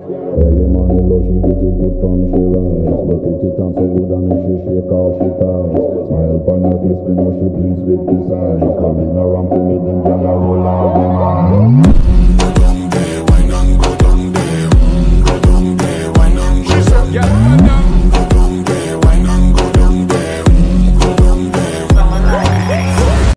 Early morning low, she get it good from she rise. But put it on so good and make she shake out she ties. Smile upon her face, me know she pleased with this eye. Coming around to me, them gyal a roll out them eyes. Go down there, why not go down there? Go down there, why not go down there?